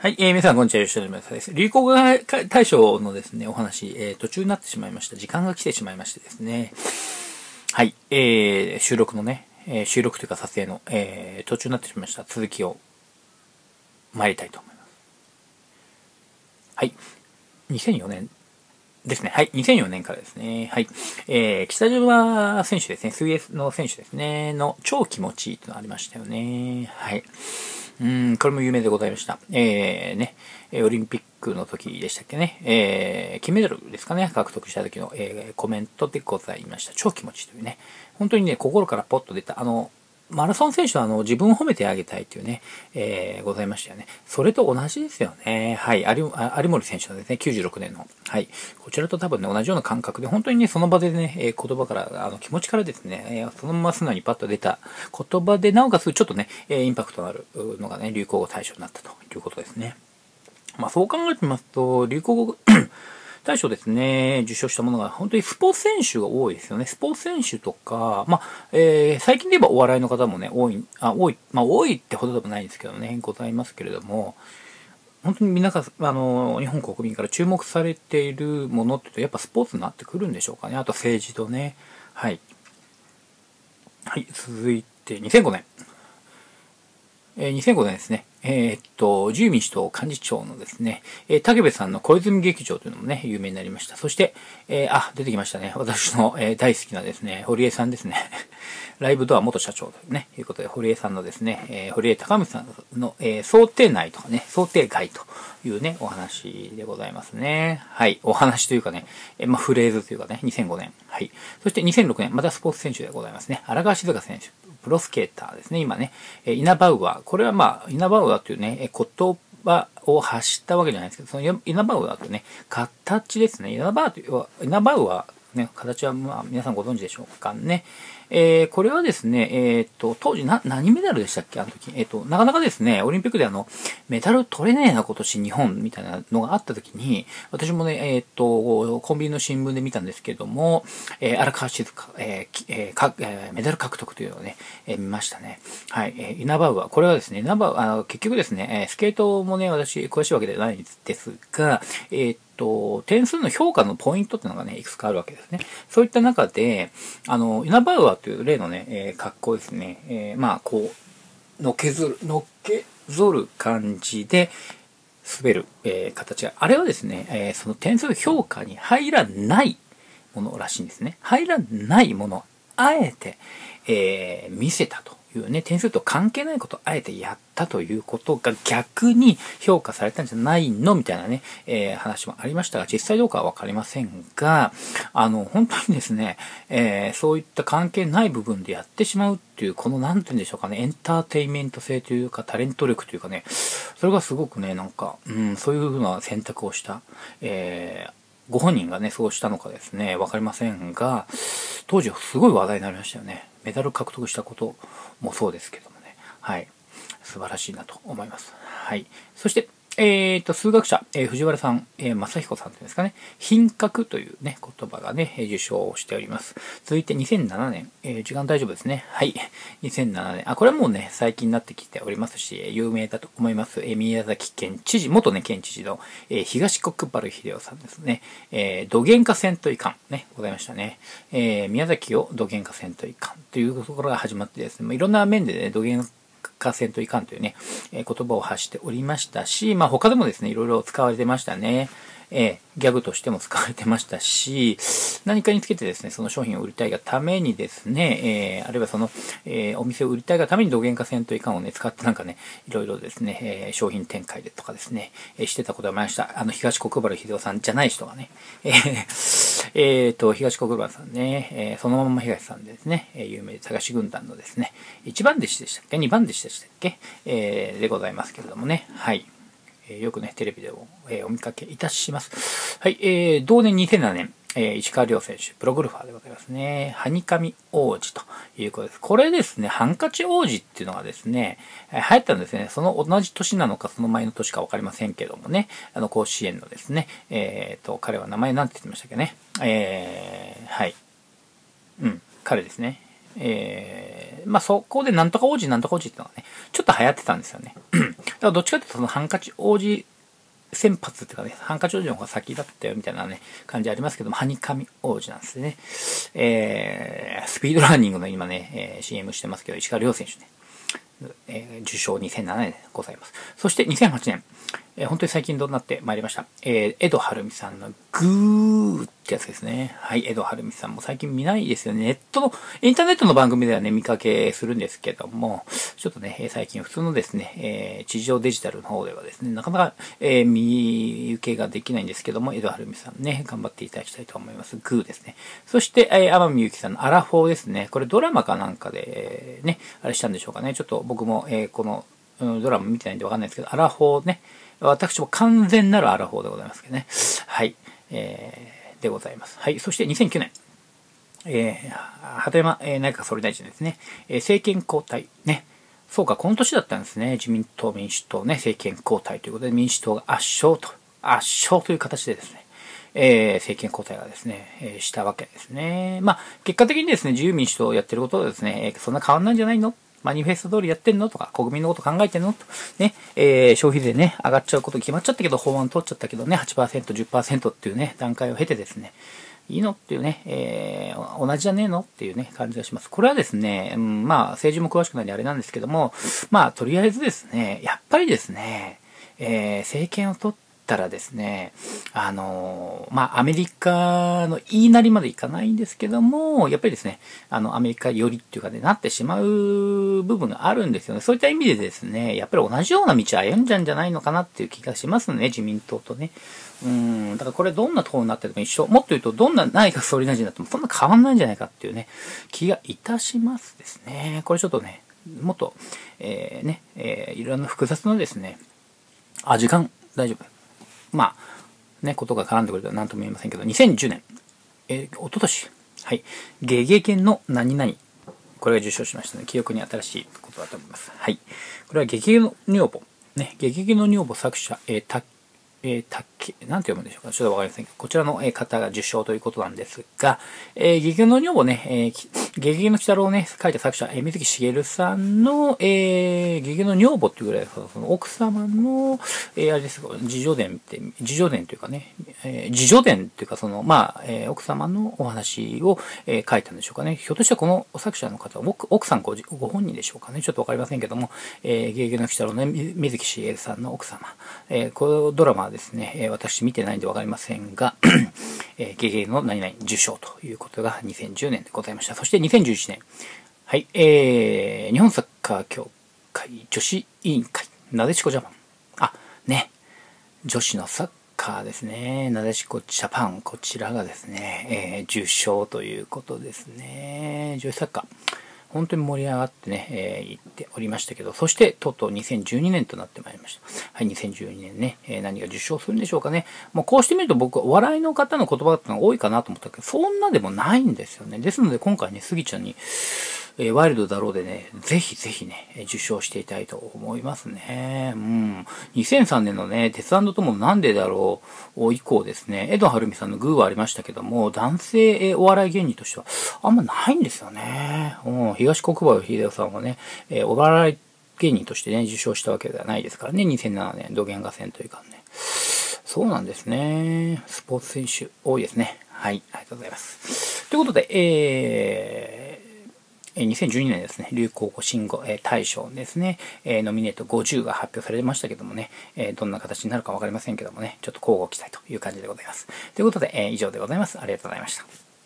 はい、皆さんこんにちは、吉田です。流行語大賞のですね、お話、途中になってしまいました。時間が来てしまいましてですね。はい、収録のね、収録というか撮影の、途中になってしまいました。続きを参りたいと思います。はい、2004年ですね。はい、2004年からですね。はい、北島選手ですね、水泳の選手ですね、の超気持ちいいというのがありましたよね。はい。これも有名でございました。オリンピックの時でしたっけね、金メダルですかね、獲得した時の、コメントでございました。超気持ちいいというね、本当にね、心からポッと出た、マラソン選手は自分を褒めてあげたいというね、ございましたよね。それと同じですよね。はい。有森選手のですね、96年の。はい。こちらと多分ね、同じような感覚で、本当にね、その場でね、言葉から、気持ちからですね、そのまま素直にパッと出た言葉で、なおかつちょっとね、インパクトのあるのがね、流行語大賞になったということですね。まあそう考えてみますと、流行語大賞ですね、受賞したものが本当にスポーツ選手が多いですよね。スポーツ選手とか、まあ、最近で言えばお笑いの方もね、多いってほどでもないんですけどね、ございますけれども、本当に皆さん、日本国民から注目されているものって言うと、やっぱスポーツになってくるんでしょうかね。あと政治とね。はい。はい、続いて2005年。2005年ですね。自由民主党幹事長のですね、武部さんの小泉劇場というのもね、有名になりました。そして、出てきましたね。私の、大好きなですね、堀江さんですね。ライブドア元社長というね、いうことで、堀江さんのですね、堀江貴文さんの、想定内とかね、想定外というね、お話でございますね。はい。お話というかね、フレーズというかね、2005年。はい。そして2006年、またスポーツ選手でございますね。荒川静香選手。プロスケーターですね。今ね、イナバウアー。これはまあ、イナバウアーというね、言葉を発したわけじゃないですけど、そのイナバウアーというね、形ですね。イナバウアー、ね、形はまあ皆さんご存知でしょうかね。これはですね、当時何メダルでしたっけあの時。なかなかですね、オリンピックでメダル取れねえな今年日本みたいなのがあった時に、私もね、コンビニの新聞で見たんですけれども、荒川静香、メダル獲得というのをね、見ましたね。はい、イナバウアー。これはですね、結局ですね、スケートもね、私詳しいわけではないんですが、点数の評価のポイントっていうのがね、いくつかあるわけですね。そういった中で、イナバウアーという例のね、格好ですね、まあ、こう、のっけぞる感じで滑る、形が、あれはですね、その点数評価に入らないものらしいんですね。入らないものをあえて、見せたというね、点数と関係ないことをあえてやったということが逆に評価されたんじゃないのみたいなね、話もありましたが、実際どうかはわかりませんが、本当にですね、そういった関係ない部分でやってしまうっていう、このなんて言うんでしょうかね、エンターテインメント性というか、タレント力というかね、それがすごくね、なんか、そういうふうな選択をした、ご本人がね、そうしたのかですね、わかりませんが、当時すごい話題になりましたよね。メダル獲得したこともそうですけどもね。はい。素晴らしいなと思います。はい。そして、数学者、藤原さん、正彦さんというんですかね、品格というね、言葉がね、受賞しております。続いて2007年、時間大丈夫ですね。はい。2007年。これはもうね、最近になってきておりますし、有名だと思います。宮崎県知事、元ね、県知事の、東国原英夫さんですね。土幻化戦といかん、ね、ございましたね。宮崎を土幻化戦といかんというところが始まってですね、いろんな面でね、土幻化戦といかんというね、言葉を発しておりましたし、まあ他でもですね、いろいろ使われてましたね。ギャグとしても使われてましたし、何かにつけてですね、その商品を売りたいがためにですね、あるいはその、お店を売りたいがために土幻化戦といかんをね、使ってなんかね、いろいろですね、商品展開でとかですね、してたことがありました。東国原英夫さんじゃない人がね、東国原さんね、そのまま東さんでですね、有名で探し軍団のですね、1番弟子でしたっけ ?2 番弟子でしたっけ、でございますけれどもね、はい。よくね、テレビでも、お見かけいたします。はい、同年2007年、石川遼選手、プロゴルファーでございますね。ハニカミ王子ということです。これですね、ハンカチ王子っていうのがですね、流行ったんですね。その同じ年なのか、その前の年かわかりませんけどもね、甲子園のですね、彼は名前なんて言ってましたっけね。はい。彼ですね。 まあそこでなんとか王子なんとか王子っていうのがね、ちょっと流行ってたんですよね。だからどっちかっていうとそのハンカチ王子先発っていうかね、ハンカチ王子の方が先だったよみたいなね、感じありますけども、ハニカミ王子なんですね。スピードランニングの今ね、CM してますけど、石川遼選手ね、受賞2007年でございます。そして2008年、本当に最近どうなってまいりました。江戸晴美さんのグーってやつですね。はい、江戸晴美さんも最近見ないですよね。インターネットの番組ではね、見かけするんですけども、ちょっとね、最近普通のですね、地上デジタルの方ではですね、なかなか、見受けができないんですけども、江戸晴美さんね、頑張っていただきたいと思います。グーですね。そして、天海祐希さんのアラフォーですね。これドラマかなんかで、ね、あれしたんでしょうかね。ちょっと僕も、この、ドラマ見てないんでわかんないですけど、アラフォーね、私も完全なるアラフォーでございますけどね。はい。でございます。はい。そして2009年。鳩山、内閣総理大臣ですね。政権交代。ね。そうか、この年だったんですね。自民党、民主党ね、政権交代ということで、民主党が圧勝という形でですね、政権交代がですね、したわけですね。まあ、結果的にですね、自由民主党をやってることはですね、そんな変わんないんじゃないの？マニフェスト通りやってんのとか、国民のこと考えてんのと。ね、消費税ね、上がっちゃうこと決まっちゃったけど、法案通っちゃったけどね、8%、10% っていうね、段階を経てですね、いいのっていうね、同じじゃねえのっていうね、感じがします。これはですね、まあ、政治も詳しくないんであれなんですけども、まあ、とりあえずですね、やっぱりですね、政権を取ったらですね、まあ、アメリカの言いなりまでいかないんですけども、やっぱりですね、アメリカ寄りっていうかね、なってしまう部分があるんですよね。そういった意味でですね、やっぱり同じような道を歩んじゃうんじゃないのかなっていう気がしますね、自民党とね。だからこれどんなところになってても一緒。もっと言うと、どんな内閣総理大臣になってもそんな変わんないんじゃないかっていうね、気がいたしますですね。これちょっとね、もっと、いろんな複雑なですね、時間大丈夫。まあ、ね、ことが絡んでくるとは何とも言えませんけど、2010年、一昨年、はい、ゲゲゲの何々、これが受賞しましたね。記憶に新しいことだと思います。はい。これはゲゲゲの女房、ね、ゲゲゲの女房作者、なんて読むんでしょうか。ちょっとわかりませんけど、こちらの方が受賞ということなんですが、ゲゲゲの女房ね、ゲゲゲの鬼太郎をね、書いた作者、水木しげるさんの、ゲゲゲの女房っていうぐらい、その奥様の、あれですか、自叙伝というかね、自叙伝っていうか、その、まあ、奥様のお話を、書いたんでしょうかね。ひょっとしたらこの作者の方は、奥さんご本人でしょうかね。ちょっとわかりませんけども、ゲゲゲの鬼太郎ね、水木しげるさんの奥様、このドラマはですね、私見てないんでわかりませんが、ゲゲゲの何々受賞ということが2010年でございました。そして2011年、はい、日本サッカー協会女子委員会、なでしこジャパン。ね、女子のサッカーですね、なでしこジャパン、こちらがですね、受賞ということですね。女子サッカー。本当に盛り上がってね、言っておりましたけど、そしてとうとう2012年となってまいりました。はい、2012年ね、何が受賞するんでしょうかね。もうこうしてみると僕はお笑いの方の言葉ってのが多いかなと思ったけど、そんなでもないんですよね。ですので今回ね、スギちゃんに、ワイルドだろうでね、ぜひぜひね、受賞していたいと思いますね。2003年のね、鉄腕ともなんでだろう以降ですね、江戸晴美さんのグーはありましたけども、男性お笑い芸人としてはあんまないんですよね。東国原英夫さんはね、お笑い芸人としてね、受賞したわけではないですからね、2007年、土幻画戦というかね。そうなんですね。スポーツ選手多いですね。はい、ありがとうございます。ということで、2012年ですね、流行語新語大賞ですね、ノミネート50が発表されましたけどもね、どんな形になるかわかりませんけどもね、ちょっと交互期待という感じでございます。ということで、以上でございます。ありがとうございました。